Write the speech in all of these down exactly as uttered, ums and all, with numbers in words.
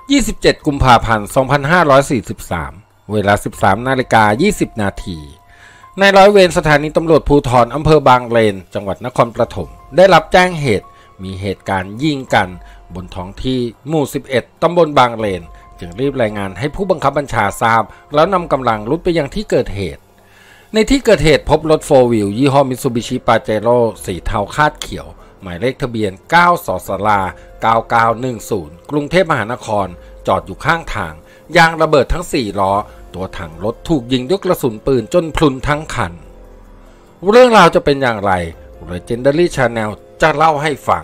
ยี่สิบเจ็ดกุมภาพันธ์สองพันห้าร้อยสี่สิบสามเวลา สิบสามนาฬิกายี่สิบนาทีนายร้อยเวรสถานีตำรวจภูธรอำเภอบางเลนจังหวัดนครปฐมได้รับแจ้งเหตุมีเหตุการณ์ยิงกันบนท้องที่หมู่สิบเอ็ดตำบลบางเลนจึงรีบรายงานให้ผู้บังคับบัญชาทราบแล้วนำกำลังรุดไปยังที่เกิดเหตุในที่เกิดเหตุพบรถโฟร์วิวยี่ห้อมิตซูบิชิปาเจโร่สีเทาคาดเขียวหมายเลขทะเบียนเก้าสสลาเก้าเก้าหนึ่งศูนย์กรุงเทพมหานครจอดอยู่ข้างทางยางระเบิดทั้งสี่ล้อตัวถังรถถูกยิงด้วยกระสุนปืนจนพลุนทั้งคันเรื่องราวจะเป็นอย่างไร Legendary Channel จะเล่าให้ฟัง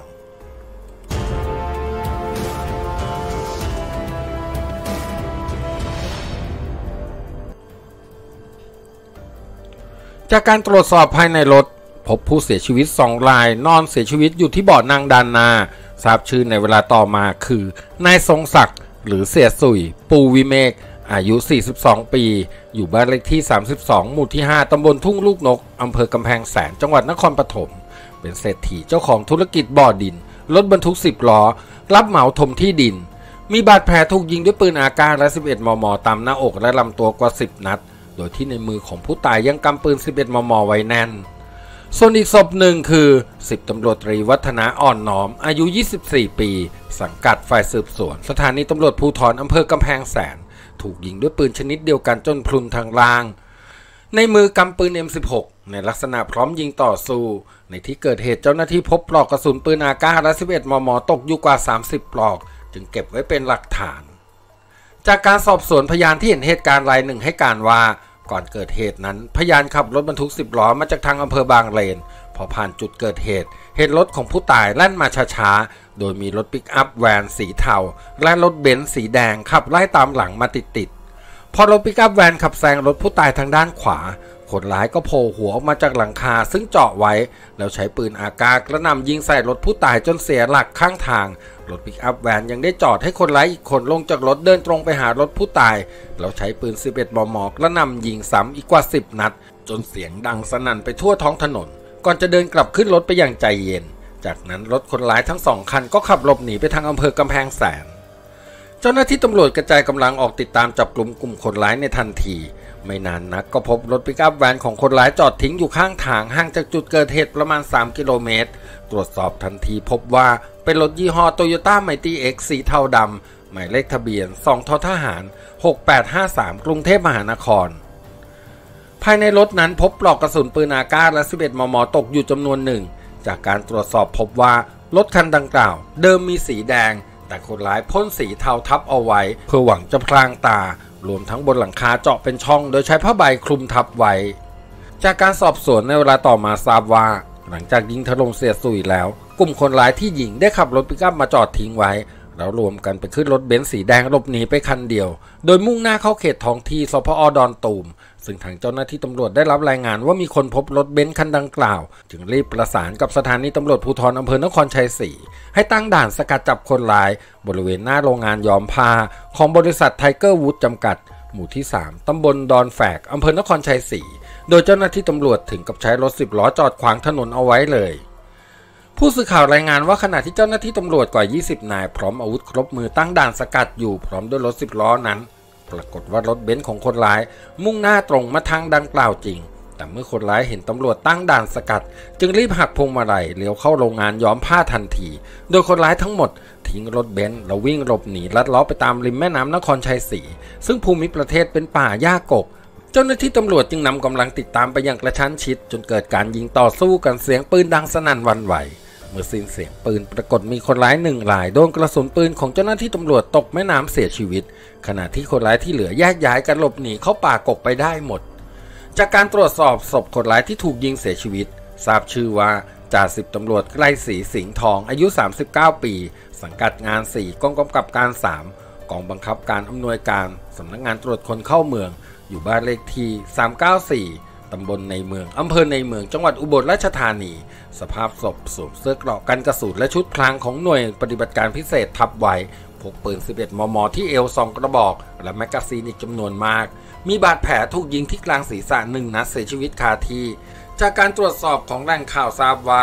จากการตรวจสอบภายในรถพบผู้เสียชีวิตสองรายนอนเสียชีวิตอยู่ที่เบาะนั่งด้านหน้าทราบชื่อในเวลาต่อมาคือนายทรงศักดิ์หรือเสียสุยปูวิเมกอายุสี่สิบสองปีอยู่บ้านเลขที่สามสิบสองหมู่ที่ห้าตำบลทุ่งลูกนกอำเภอกำแพงแสนจังหวัดนครปฐมเป็นเศรษฐีเจ้าของธุรกิจบ่อดินรถบรรทุกสิบล้อรับเหมาถมที่ดินมีบาดแผลถูกยิงด้วยปืนอาการและสิบเอ็ดมมตามหน้าอกและลำตัวกว่าสิบนัดโดยที่ในมือของผู้ตายยังกำปืนสิบเอ็ดมมไว้แน่นส่วนอีกศพหนึ่งคือสิบตำรวจตรีวัฒนาอ่อนน้อมอายุยี่สิบสี่ปีสังกัดฝ่ายสืบสวนสถานีตำรวจภูธรอำเภอกำแพงแสนถูกยิงด้วยปืนชนิดเดียวกันจนพลุนทางล่างในมือกำปืน เอ็ม สิบหก ในลักษณะพร้อมยิงต่อสู้ในที่เกิดเหตุเจ้าหน้าที่พบปลอกกระสุนปืนอาก้าและสิบเอ็ดมมตกอยู่กว่าสามสิบปลอกจึงเก็บไว้เป็นหลักฐานจากการสอบสวนพยานที่เห็นเหตุการณ์รายหนึ่งให้การว่าก่อนเกิดเหตุนั้นพยานขับรถบรรทุกสิบล้อมาจากทางอำเภอบางเลนพอผ่านจุดเกิดเหตุเห็นรถของผู้ตายแล่นมาช้าๆโดยมีรถปิกอัพแวนสีเทาและรถเบนซ์สีแดงขับไล่ตามหลังมาติดๆพอรถปิกอัพแวนขับแซงรถผู้ตายทางด้านขวาคนร้ายก็โผล่หัวออกมาจากหลังคาซึ่งเจาะไว้แล้วใช้ปืนอากาศกระหน่ำยิงใส่รถผู้ตายจนเสียหลักข้างทางรถปิกอัพแวนยังได้จอดให้คนร้ายอีกคนลงจากรถเดินตรงไปหารถผู้ตายแล้วใช้ปืนสิบเอ็ดมมกระหน่ำยิงซ้ำอีกกว่าสิบนัดจนเสียงดังสนั่นไปทั่วท้องถนนก่อนจะเดินกลับขึ้นรถไปอย่างใจเย็นจากนั้นรถคนร้ายทั้งสองคันก็ขับหลบหนีไปทางอำเภอกำแพงแสนเจ้าหน้าที่ตำรวจกระจายกำลังออกติดตามจับกลุ่มกลุ่มคนร้ายในทันทีไม่นานนักก็พบรถปิกอัพแวนของคนร้ายจอดทิ้งอยู่ข้างทางห่างจากจุดเกิดเหตุประมาณสามกิโลเมตรตรวจสอบทันทีพบว่าเป็นรถยี่ห้อ Toyota Mighty X สีเทาดำหมายเลขทะเบียนสองททหารหกแปดห้าสามกรุงเทพมหานครภายในรถนั้นพบปลอกกระสุนปืนอากาศและสิบเอ็ดมมตกอยู่จำนวนหนึ่งจากการตรวจสอบพบว่ารถคันดังกล่าวเดิมมีสีแดงแต่คนร้ายพ่นสีเทาทับเอาไว้เพื่อหวังจะพรางตารวมทั้งบนหลังคาเจาะเป็นช่องโดยใช้ผ้าใบคลุมทับไว้จากการสอบสวนในเวลาต่อมาทราบว่าหลังจากยิงถล่มเสียสุยแล้วกลุ่มคนร้ายที่ยิงได้ขับรถปิกอัพมาจอดทิ้งไว้แล้วรวมกันไปขึ้นรถเบนซ์สีแดงหลบหนีไปคันเดียวโดยมุ่งหน้าเข้าเขตท้องที่สพอดอนตูมซึ่งทางเจ้าหน้าที่ตำรวจได้รับรายงานว่ามีคนพบรถเบนซ์คันดังกล่าวจึงรีบประสานกับสถานีตำรวจภูธรอำเภอนครชัยศรีให้ตั้งด่านสกัดจับคนร้ายบริเวณหน้าโรงงานย้อมผ้าของบริษัทไทเกอร์วูดจำกัดหมู่ที่สามตำบลดอนแฝกอำเภอนครชัยศรีโดยเจ้าหน้าที่ตำรวจถึงกับใช้รถสิบล้อจอดขวางถนนเอาไว้เลยผู้สื่อข่าวรายงานว่าขณะที่เจ้าหน้าที่ตำรวจกว่ายี่สิบนายพร้อมอาวุธครบมือตั้งด่านสกัดอยู่พร้อมด้วยรถสิบล้อนั้นปรากฏว่ารถเบนซ์ของคนร้ายมุ่งหน้าตรงมาทางดังกล่าวจริงแต่เมื่อคนร้ายเห็นตำรวจตั้งด่านสกัดจึงรีบหักพวงมาลัยเลี้ยวเข้าโรงงานย้อมผ้าทันทีโดยคนร้ายทั้งหมดทิ้งรถเบนซ์แล้ววิ่งหลบหนีลัดล้อไปตามริมแม่น้ำนครชัยศรีซึ่งภูมิประเทศเป็นป่าหญ้ากกเจ้าหน้าที่ตำรวจจึงนำกำลังติดตามไปอย่างกระชั้นชิดจนเกิดการยิงต่อสู้กันเสียงปืนดังสนั่นหวั่นไหวเมื่อสิ้นเสียงปืนปรากฏมีคนร้ายหนึ่งรายโดนกระสุนปืนของเจ้าหน้าที่ตำรวจตกแม่น้ำเสียชีวิตขณะที่คนร้ายที่เหลือแยกย้ายกันหลบหนีเข้าป่ากกไปได้หมดจากการตรวจสอบศพคนร้ายที่ถูกยิงเสียชีวิตทราบชื่อว่าจ่าสิบตำรวจไกรศรีสิงห์ทองอายุสามสิบเก้าปีสังกัดงานสี่กองกำกับการสามกองบังคับการอำนวยการสำนักงานตรวจคนเข้าเมืองอยู่บ้านเลขที่สามเก้าสี่ตำบลในเมืองอำเภอในเมืองจังหวัดอุบลราชธานีสภาพศพสวมเสื้อเกราะกันกระสุนและชุดพรางของหน่วยปฏิบัติการพิเศษทับไว้พกปืนสิบเอ็ดมมที่เอวสองกระบอกและแมกกาซีนอีกจำนวนมากมีบาดแผลถูกยิงที่กลางศีรษะหนึ่งนัดเสียชีวิตคาที่จากการตรวจสอบของแหล่งข่าวทราบว่า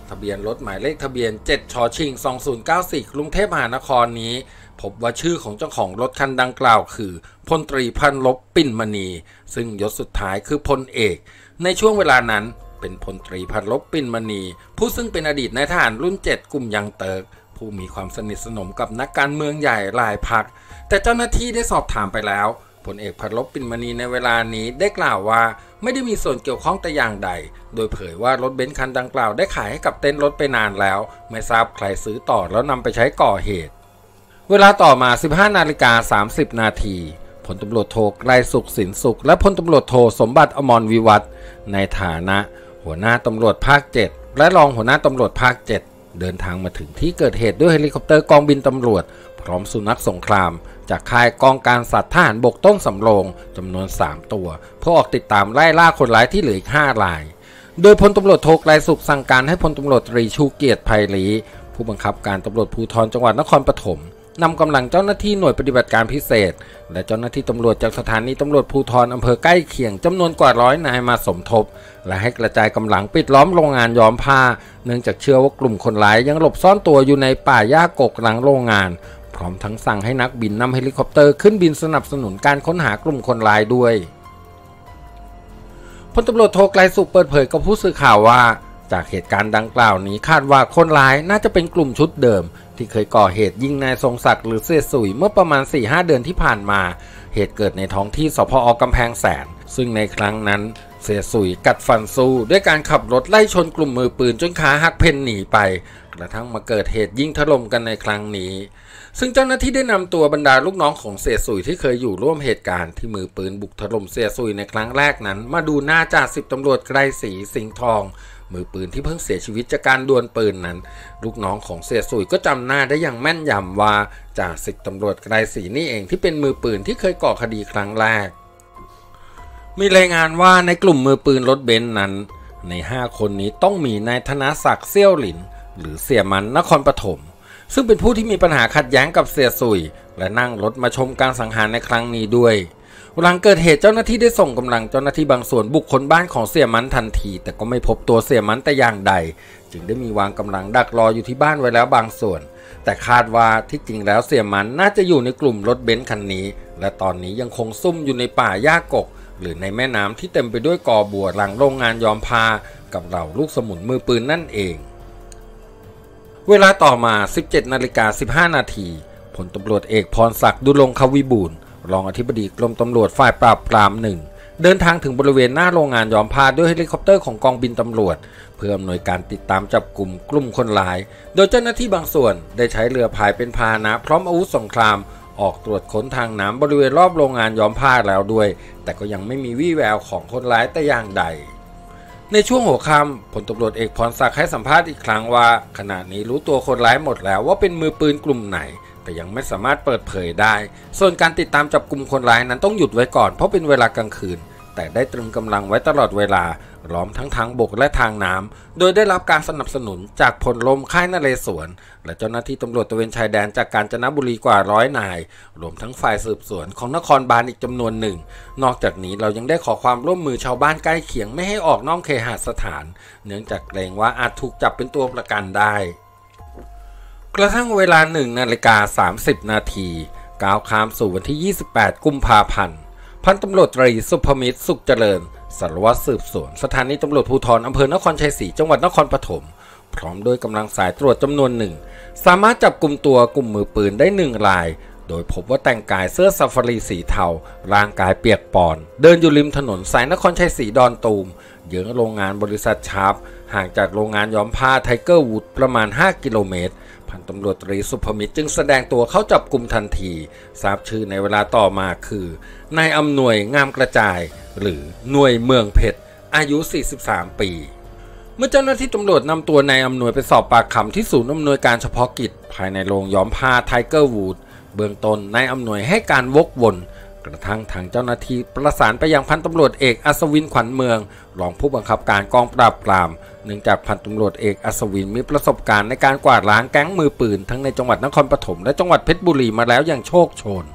ทะเบียนรถหมายเลขทะเบียนเจ็ดชชิงสองศูนย์เก้าสี่กรุงเทพมหานครนี้พบว่าชื่อของเจ้าของรถคันดังกล่าวคือพลตรีพันลบปิ่นมณีซึ่งยศสุดท้ายคือพลเอกในช่วงเวลานั้นเป็นพลตรีพันลบปิ่นมณีผู้ซึ่งเป็นอดีตนายทหารรุ่นเจ็ดกลุ่มยังเติร์กผู้มีความสนิทสนมกับนักการเมืองใหญ่หลายพรรคแต่เจ้าหน้าที่ได้สอบถามไปแล้วพลเอกพันลบปิ่นมณีในเวลานี้ได้กล่าวว่าไม่ได้มีส่วนเกี่ยวข้องแต่อย่างใดโดยเผยว่ารถเบนซ์คันดังกล่าวได้ขายให้กับเต็นท์รถไปนานแล้วไม่ทราบใครซื้อต่อแล้วนำไปใช้ก่อเหตุเวลาต่อมา สิบห้านาฬิกาสามสิบนาทีพลตำรวจโทไกรสุขสินสุขและพลตำรวจโทสมบัติอมรวิวัฒน์ในฐานะหัวหน้าตำรวจภาคเจ็ดและรองหัวหน้าตำรวจภาคเจ็ดเดินทางมาถึงที่เกิดเหตุด้วยเฮลิคอปเตอร์กองบินตำรวจพร้อมสุนัขสงครามจากค่ายกองการสัตว์ทหารบกต้นสำโรงจำนวนสามตัวเพื่อออกติดตามไล่ล่าคนร้ายที่เหลืออีกห้ารายโดยพลตำรวจโทไกรสุขสั่งการให้พลตำรวจตรีชูเกียรติไพลีผู้บังคับการตำรวจภูธรจังหวัดนครปฐมนำกำลังเจ้าหน้าที่หน่วยปฏิบัติการพิเศษและเจ้าหน้าที่ตำรวจจากสถานีตำรวจภูธรอำเภอใกล้เคียงจำนวนกว่าร้อยนายมาสมทบและให้กระจายกำลังปิดล้อมโรงงานย้อมผ้าเนื่องจากเชื่อว่ากลุ่มคนร้ายยังหลบซ่อนตัวอยู่ในป่าหญ้ากกหลังโรงงานพร้อมทั้งสั่งให้นักบินนำเฮลิคอปเตอร์ขึ้นบินสนับสนุนการค้นหากลุ่มคนร้ายด้วยพลตำรวจโทไกรสุขเปิดเผยกับผู้สื่อข่าวว่าจากเหตุการณ์ดังกล่าวนี้คาดว่าคนร้ายน่าจะเป็นกลุ่มชุดเดิมที่เคยก่อเหตุยิงนายทรงศักดิ์หรือเสียสุยเมื่อประมาณ สี่ห้า เดือนที่ผ่านมาเหตุเกิดในท้องที่สพอกำแพงแสนซึ่งในครั้งนั้นเสียสุยกัดฟันสู้ด้วยการขับรถไล่ชนกลุ่มมือปืนจนขาหักเพ่นหนีไปกระทั่งมาเกิดเหตุยิงถล่มกันในครั้งนี้ซึ่งเจ้าหน้าที่ได้นำตัวบรรดาลูกน้องของเสียสุยที่เคยอยู่ร่วมเหตุการณ์ที่มือปืนบุกถล่มเสียสุยในครั้งแรกนั้นมาดูหน้าจ่าสิบตำรวจไกรศรีสิงห์ทองมือปืนที่เพิ่งเสียชีวิตจากการดวลปืนนั้นลูกน้องของเสียสุยก็จำหน้าได้อย่างแม่นยำว่าจ่าสิบตำรวจไกรศรีนี่เองที่เป็นมือปืนที่เคยก่อคดีครั้งแรกมีรายงานว่าในกลุ่มมือปืนรถเบนซ์นั้นในห้าคนนี้ต้องมีนายธนศักดิ์เซี่ยวหลินหรือเสี่ยมันนครปฐมซึ่งเป็นผู้ที่มีปัญหาขัดแย้งกับเสียสุยและนั่งรถมาชมการสังหารในครั้งนี้ด้วยหลังเกิดเหตุเจ้าหน้าที่ได้ส่งกำลังเจ้าหน้าที่บางส่วนบุกค้นบ้านของเสี่ยมันทันทีแต่ก็ไม่พบตัวเสี่ยมันแต่อย่างใดจึงได้มีวางกำลังดักรออยู่ที่บ้านไว้แล้วบางส่วนแต่คาดว่าที่จริงแล้วเสี่ยมันน่าจะอยู่ในกลุ่มรถเบนซ์คันนี้และตอนนี้ยังคงซุ่มอยู่ในป่าหญ้ากกหรือในแม่น้ำที่เต็มไปด้วยกอบัวหลังโรงงานย้อมผ้ากับเหล่าลูกสมุนมือปืนนั่นเองเวลาต่อมา สิบเจ็ดนาฬิกาสิบห้านาทีพลตำรวจเอกพรศักดิ์ดุลงควิบูลย์รองอธิบดีกรมตำรวจฝ่ายปราบปรามหนึ่งเดินทางถึงบริเวณหน้าโรงงานย้อมผ้าด้วยเฮลิคอปเตอร์ของกองบินตำรวจเพื่ออำนวยการติดตามจับกลุ่มกลุ่มคนร้ายโดยเจ้าหน้าที่บางส่วนได้ใช้เรือพายเป็นพาหนะพร้อมอาวุธสงครามออกตรวจค้นทางน้ำบริเวณรอบโรงงานย้อมผ้าแล้วด้วยแต่ก็ยังไม่มีวี่แววของคนร้ายแต่อย่างใดในช่วงหัวค่ำพลตำรวจเอกพรศักดิ์ให้สัมภาษณ์อีกครั้งว่าขณะนี้รู้ตัวคนร้ายหมดแล้วว่าเป็นมือปืนกลุ่มไหนแต่ยังไม่สามารถเปิดเผยได้ส่วนการติดตามจับกลุ่มคนร้ายนั้นต้องหยุดไว้ก่อนเพราะเป็นเวลากลางคืนแต่ได้ตรึงกำลังไว้ตลอดเวลาล้อมทั้งทางบกและทางน้ำโดยได้รับการสนับสนุนจากพลลมค่ายนเรศวรและเจ้าหน้าที่ตำรวจตระเวนชายแดนจากกาญจนบุรีกว่าร้อยนายรวมทั้งฝ่ายสืบสวนของนครบาลอีกจำนวนหนึ่งนอกจากนี้เรายังได้ขอความร่วมมือชาวบ้านใกล้เคียงไม่ให้ออกนอกเคหสถานเนื่องจากเกรงว่าอาจถูกจับเป็นตัวประกันได้กระทั่งเวลาหนึ่งนาฬิกาสามสิบนาทีก้าวข้ามสู่วันที่ยี่สิบแปดกุมภาพันธ์พันตำรวจตรีสุภมิตรสุขเจริญสารวัตรสืบสวนสถานีตำรวจภูธรอำเภอนครชัยศรีจังหวัดนครปฐมพร้อมด้วยกำลังสายตรวจจำนวนหนึ่งสามารถจับกลุ่มตัวกลุ่มมือปืนได้หนึ่งรายโดยพบว่าแต่งกายเสื้อซาฟารีสีเทาร่างกายเปียกปอนเดินอยู่ริมถนนสายนครชัยศรีดอนตูมเยื้องโรงงานบริษัทชาร์ปห่างจากโรงงานย้อมผ้าไทเกอร์วูดประมาณห้ากิโลเมตรพันตำรวจตรีสุภมิตรจึงแสดงตัวเข้าจับกลุ่มทันทีทราบชื่อในเวลาต่อมาคือนายอำนวยงามกระจายหรือหน่วยเมืองเพชรอายุสี่สิบสามปีเมื่อเจ้าหน้าที่ตำรวจนำตัวนายอำนวยไปสอบปากคำที่ศูนย์อำนวยการเฉพาะกิจภายในโรงย้อมผ้าไทเกอร์วูดเบื้องต้นนายอำนวยให้การวกวนกระทั่งทางเจ้าหน้าที่ประสานไปยังพันตำรวจเอกอัศวินขวัญเมืองรองผู้บังคับการกองปราบปรามเนื่องจากพันตำรวจเอกอัศวินมีประสบการณ์ในการกวาดล้างแก๊งมือปืนทั้งในจังหวัดนครปฐมและจังหวัดเพชรบุรีมาแล้วอย่างโชคโชน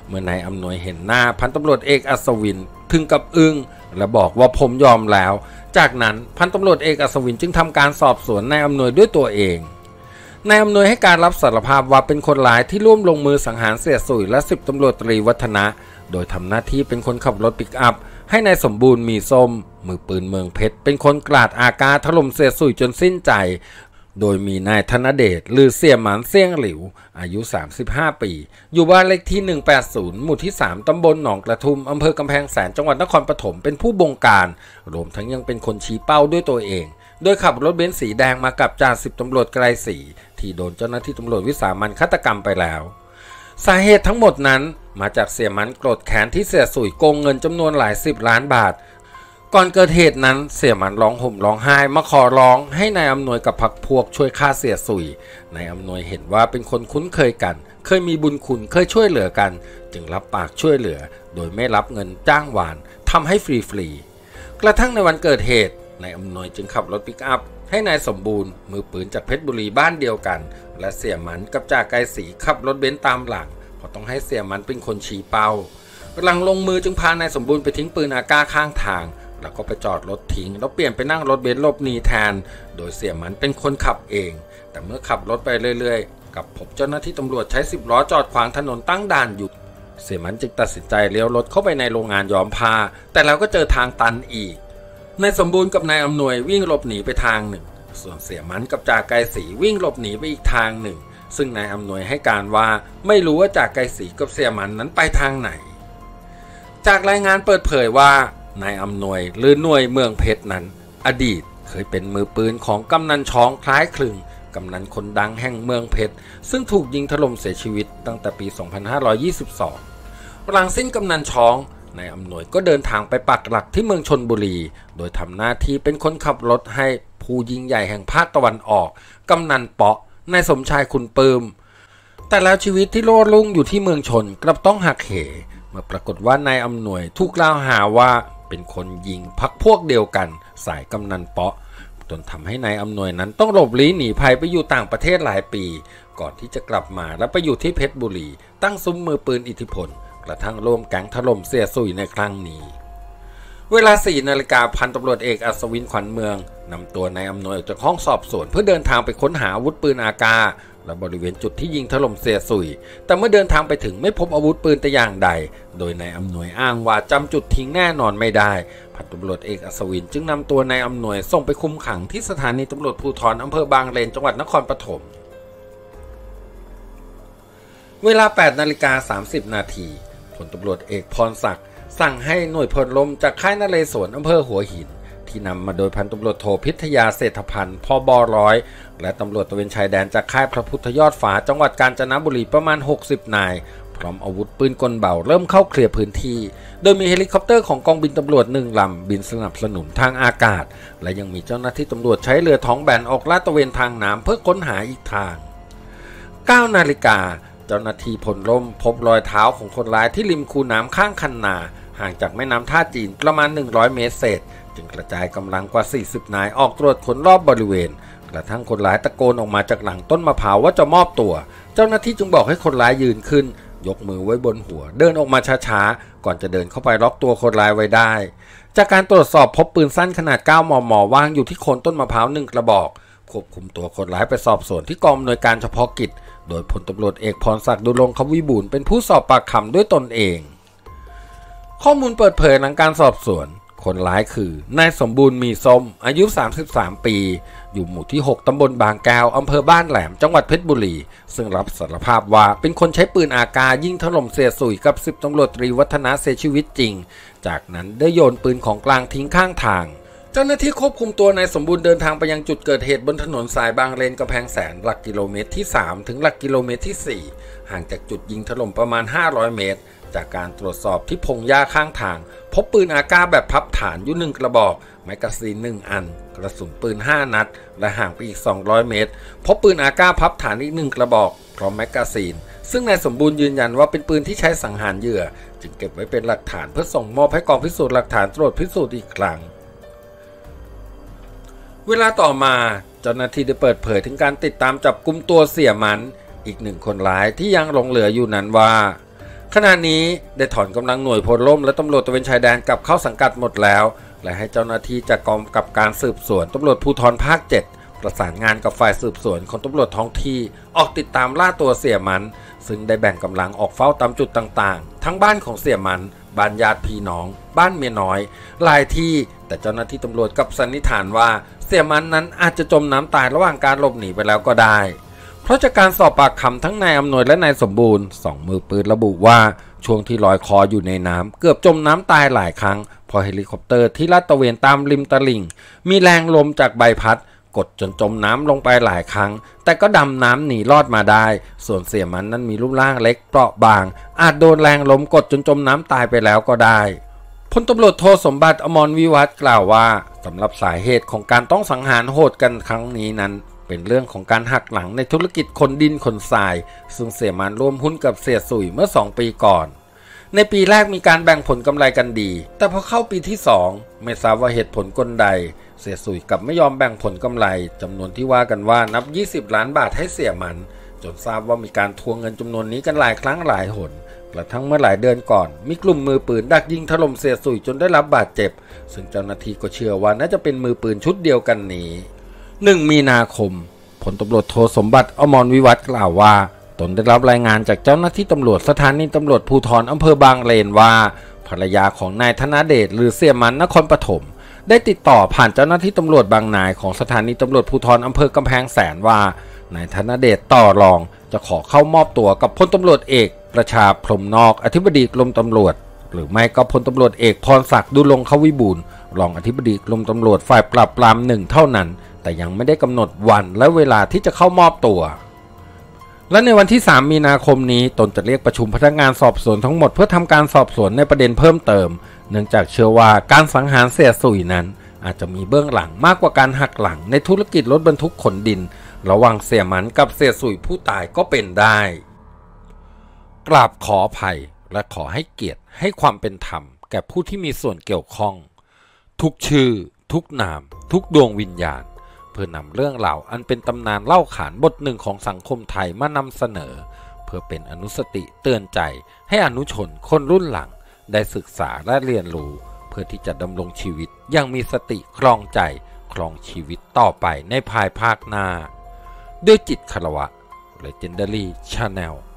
เมื่อนายอำนวยเห็นหน้าพันตำรวจเอกอัศวินถึงกับอึ้งและบอกว่าผมยอมแล้วจากนั้นพันตำรวจเอกอัศวินจึงทำการสอบสวนนายอำนวยด้วยตัวเองนายอำนวยให้การรับสารภาพว่าเป็นคนร้ายที่ร่วมลงมือสังหารเสียสุยและสิบตำรวจตรีวัฒนะโดยทำหน้าที่เป็นคนขับรถปิกอัพให้นายสมบูรณ์มีส้มมือปืนเมืองเพชรเป็นคนกราดอากาถล่มเสียสุยจนสิ้นใจโดยมีนายธนเดชหรือเสี่ยหมันเสี่ยงหลิวอายุสามสิบห้าปีอยู่บ้านเลขที่หนึ่งแปดศูนย์หมู่ที่สามตำบลหนองกระทุ่มอำเภอกำแพงแสนจังหวัดนครปฐมเป็นผู้บงการรวมทั้งยังเป็นคนชี้เป้าด้วยตัวเองโดยขับรถเบนซ์สีแดงมากับจ่าสิบตำรวจไกรศรีที่โดนเจ้าหน้าที่ตำรวจวิสามัญฆาตกรรมไปแล้วสาเหตุทั้งหมดนั้นมาจากเสี่ยหมันโกรธแค้นที่เสียสุยโกงเงินจำนวนหลายสิบล้านบาทก่อนเกิดเหตุนั้นเสี่ยหมันร้องห่มร้องไห้มาขอร้องให้นายอำนวยกับพรรคพวกช่วยฆ่าเสียสุยนายอำนวยเห็นว่าเป็นคนคุ้นเคยกันเคยมีบุญคุณเคยช่วยเหลือกันจึงรับปากช่วยเหลือโดยไม่รับเงินจ้างวานทำให้ฟรีๆกระทั่งในวันเกิดเหตุนายอำนวยจึงขับรถปิกอัพให้นายสมบูรณ์มือปืนจากเพชรบุรีบ้านเดียวกันและเสี่ยหมันกับจ่าไกรศรีขับรถเบนซ์ตามหลังเพราะต้องให้เสี่ยหมันเป็นคนชี้เป้าหลังลงมือจึงพานายสมบูรณ์ไปทิ้งปืนอากาข้างทางแล้วก็ไปจอดรถทิ้งแล้วเปลี่ยนไปนั่งรถเบนซ์หลบหนีแทนโดยเสี่ยหมันเป็นคนขับเองแต่เมื่อขับรถไปเรื่อยๆกับพบเจ้าหน้าที่ตำรวจใช้สิบล้อจอดขวางถนนตั้งด่านอยู่เสี่ยหมันจึงตัดสินใจเลี้ยวรถเข้าไปในโรงงานย้อมผ้าแต่แล้วก็เจอทางตันอีกนายสมบูรณ์กับนายอำนวยวิ่งหลบหนีไปทางหนึ่งส่วนเสี่ยหมันกับจ่าไกรศรีวิ่งหลบหนีไปอีกทางหนึ่งซึ่งนายอำนวยให้การว่าไม่รู้ว่าจ่าไกรศรีกับเสี่ยหมันนั้นไปทางไหนจากรายงานเปิดเผยว่านายอำนวยหรือหน่วยเมืองเพชรนั้นอดีตเคยเป็นมือปืนของกำนันช้องคล้ายคลึงกำนันคนดังแห่งเมืองเพชรซึ่งถูกยิงถล่มเสียชีวิตตั้งแต่ปีสองพันห้าร้อยยี่สิบสองหลังสิ้นกำนันช้องนายอำนวยก็เดินทางไปปักหลักที่เมืองชลบุรีโดยทำหน้าที่เป็นคนขับรถให้ผู้ยิ่งใหญ่แห่งภาคตะวันออกกำนันเปาะนายสมชายคุณปืมแต่แล้วชีวิตที่โลดลุ่งอยู่ที่เมืองชนกลับต้องหักเหเมื่อปรากฏว่านายอำนวยถูกกล่าวหาว่าเป็นคนยิงพรรคพวกเดียวกันสายกำนันเปาะจนทำให้นายอำนวยนั้นต้องหลบลี้หนีภัยไปอยู่ต่างประเทศหลายปีก่อนที่จะกลับมาและไปอยู่ที่เพชรบุรีตั้งซุ้มมือปืนอิทธิพลกระทั่งร่วมแก๊งถล่มเสียสุยในครั้งนี้เวลาสี่นาฬิกาพันตำรวจเอกอัศวินขวัญเมืองนำตัวนายอำนวยออกจากห้องสอบสวนเพื่อเดินทางไปค้นหาอาวุธปืนอากาและบริเวณจุดที่ยิงถล่มเสียสุยแต่เมื่อเดินทางไปถึงไม่พบอาวุธปืนแต่อย่างใดโดยนายอำนวยอ้างว่าจำจุดทิ้งแน่นอนไม่ได้พันตำรวจเอกอัศวินจึงนำตัวนายอำนวยส่งไปคุมขังที่สถานีตำรวจภูธรอำเภอบางเลนจังหวัดนครปฐมเวลาแปดนาฬิกาสามสิบนาทีพลตำรวจเอกพรศักดิ์สั่งให้หน่วยพลลมจากค่ายนเรศวรอำเภอหัวหินที่นำมาโดยพันตำรวจโทพิทยาเศรษฐพันธ์พบร้อยและตำรวจตระเวนชายแดนจากค่ายพระพุทธยอดฟ้าจังหวัดกาญจนบุรีประมาณหกสิบนายพร้อมอาวุธปืนกลเบาเริ่มเข้าเคลียร์พื้นที่โดยมีเฮลิคอปเตอร์ของกองบินตำรวจหนึ่งลำบินสนับสนุนทางอากาศและยังมีเจ้าหน้าที่ตำรวจใช้เรือท้องแบนออกลาดตระเวนทางน้ำเพื่อค้นหาอีกทางเก้านาฬิกาเจ้าหน้าที่พลร่มพบรอยเท้าของคนร้ายที่ริมคูน้ำข้างคันนาห่างจากแม่น้ำท่าจีนประมาณหนึ่งร้อยเมตรเศษจึงกระจายกำลังกว่าสี่สิบนายออกตรวจค้นรอบบริเวณกระทั่งคนร้ายตะโกนออกมาจากหลังต้นมะพร้าวว่าจะมอบตัวเจ้าหน้าที่จึงบอกให้คนร้ายยืนขึ้นยกมือไว้บนหัวเดินออกมาช้าๆก่อนจะเดินเข้าไปล็อกตัวคนร้ายไว้ได้จากการตรวจสอบพบปืนสั้นขนาดเก้ามมวางอยู่ที่โคนต้นมะพร้าวหนึ่งกระบอกควบคุมตัวคนร้ายไปสอบสวนที่กองอำนวยการเฉพาะกิจโดยพลตำรวจเอกพรศักดิ์ดุลงควิบูลย์เป็นผู้สอบปากคำด้วยตนเองข้อมูลเปิดเผยหลังการสอบสวนคนร้ายคือนายสมบูรณ์มีส้มอายุสามสิบสามปีอยู่หมู่ที่หกตำบลบางแก้วอำเภอบ้านแหลมจังหวัดเพชรบุรีซึ่งรับสารภาพว่าเป็นคนใช้ปืนอากายิงถล่มเสียสุยกับสิบตำรวจตรีวัฒนะเสียชีวิตจริงจากนั้นได้โยนปืนของกลางทิ้งข้างทางเจ้าหน้าที่ควบคุมตัวนายสมบูรณ์เดินทางไปยังจุดเกิดเหตุบนถนนสายบางเลนกำแพงแสนหลักกิโลเมตรที่สามถึงหลักกิโลเมตรที่สี่ห่างจากจุดยิงถล่มประมาณห้าร้อยเมตรจากการตรวจสอบที่พงหญ้าข้างทางพบปืนอากาแบบพับฐานอยู่หนึ่งกระบอกแมกกาซีนหนึ่งอันกระสุนปืนห้านัดและห่างไปอีกสองร้อยเมตรพบปืนอากาพับฐานอีกหนึ่งกระบอกพร้อมแมกกาซีนซึ่งนายสมบูรณ์ยืนยันว่าเป็นปืนที่ใช้สังหารเหยื่อจึงเก็บไว้เป็นหลักฐานเพื่อส่งมอบให้กองพิสูจน์หลักฐานตรวจพิสูจน์อีกครั้งเวลาต่อมาเจ้าหน้าที่ได้เปิดเผยถึงการติดตามจับกุมตัวเสี่ยหมันอีกหนึ่งคนร้ายที่ยังหลงเหลืออยู่นั้นว่าขณะนี้ได้ถอนกำลังหน่วยพลร่มและตำรวจตระเวนชายแดนกลับเข้าสังกัดหมดแล้วและให้เจ้าหน้าที่จากกองกำกับการสืบสวนตำรวจภูธรภาคเจ็ดประสานงานกับฝ่ายสืบสวนของตำรวจท้องที่ออกติดตามล่าตัวเสี่ยมันซึ่งได้แบ่งกำลังออกเฝ้าตามจุดต่างๆทั้งบ้านของเสี่ยมันบ้านญาติพี่น้องบ้านเมียน้อยหลายที่แต่เจ้าหน้าที่ตำรวจกับสันนิษฐานว่าเสี่ยมันนั้นอาจจะจมน้ำตายระหว่างการหลบหนีไปแล้วก็ได้เพราะจากการสอบปากคำทั้งนายอำนวยและนายสมบูรณ์สองมือปืนระบุว่าช่วงที่ลอยคออยู่ในน้ำเกือบจมน้ำตายหลายครั้งพอเฮลิคอปเตอร์ที่ลาดตระเวนตามริมตลิ่งมีแรงลมจากใบพัดกดจนจมน้ำลงไปหลายครั้งแต่ก็ดำน้ำหนีรอดมาได้ส่วนเสี่ยมันนั้นมีรูปร่างเล็กเปราะบางอาจโดนแรงลมกดจนจมน้ำตายไปแล้วก็ได้พลตำรวจโทสมบัติอมรวิวัฒน์กล่าวว่าสำหรับสาเหตุของการต้องสังหารโหดกันครั้งนี้นั้นเป็นเรื่องของการหักหลังในธุรกิจขนดินขนทรายซึ่งเสี่ยมันร่วมหุ้นกับเสียสุยเมื่อสองปีก่อนในปีแรกมีการแบ่งผลกำไรกันดีแต่พอเข้าปีที่สองไม่ทราบว่าเหตุผลกลใดเสียสุยกลับไม่ยอมแบ่งผลกำไรจำนวนที่ว่ากันว่านับยี่สิบล้านบาทให้เสียมันจนทราบว่ามีการทวงเงินจำนวนนี้กันหลายครั้งหลายหนกระทั่งเมื่อหลายเดือนก่อนมีกลุ่มมือปืนดักยิงถล่มเสียสุยจนได้รับบาดเจ็บซึ่งเจ้าหน้าที่ก็เชื่อว่าน่าจะเป็นมือปืนชุดเดียวกันนี้หนึ่งมีนาคมพลตำรวจโทสมบัติอมรวิวัฒน์กล่าวว่าตนได้รับรายงานจากเจ้าหน้าที่ตำรวจสถานีตำรวจภูธรอำเภอบางเลนว่าภรรยาของนายธนเดชหรือเสี่ยมันนครปฐมได้ติดต่อผ่านเจ้าหน้าที่ตำรวจบางนายของสถานีตำรวจภูธรอำเภอกำแพงแสนว่านายธนเดชต่อรองจะขอเข้ามอบตัวกับพลตำรวจเอกประชาพรหมนอกอธิบดีกรมตำรวจหรือไม่ก็พลตำรวจเอกพรศักดิ์ดุลงควิบูลย์รองอธิบดีกรมตำรวจฝ่ายปราบปรามหนึ่งเท่านั้นแต่ยังไม่ได้กำหนดวันและเวลาที่จะเข้ามอบตัวและในวันที่สามมีนาคมนี้ตนจะเรียกประชุมพนักงานสอบสวนทั้งหมดเพื่อทำการสอบสวนในประเด็นเพิ่มเติมเนื่องจากเชื่อว่าการสังหารเสียสุยนั้นอาจจะมีเบื้องหลังมากกว่าการหักหลังในธุรกิจรถบรรทุกขนดินระหว่างเสี่ยมันกับเสียสุยผู้ตายก็เป็นได้กราบขออภัยและขอให้เกียรติให้ความเป็นธรรมแก่ผู้ที่มีส่วนเกี่ยวข้องทุกชื่อทุกนามทุกดวงวิญญาณเพื่อนำเรื่องราวอันเป็นตำนานเล่าขานบทหนึ่งของสังคมไทยมานำเสนอเพื่อเป็นอนุสติเตือนใจให้อนุชนคนรุ่นหลังได้ศึกษาและเรียนรู้เพื่อที่จะดำรงชีวิตอย่างมีสติครองใจครองชีวิตต่อไปในภายภาคหน้าด้วยจิตคารวะ Legendary Channel